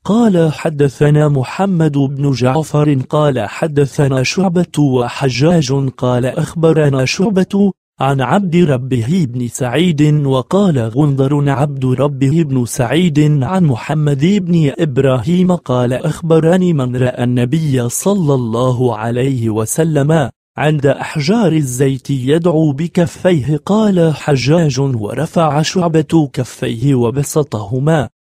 قال حدثنا محمد بن جعفر قال حدثنا شعبة وحجاج قال أخبرنا شعبة عن عبد ربه بن سعيد وقال غندر عبد ربه بن سعيد عن محمد بن إبراهيم قال أخبرني من رأى النبي صلى الله عليه وسلم عند أحجار الزيت يدعو بكفيه. قال حجاج ورفع شعبة كفيه وبسطهما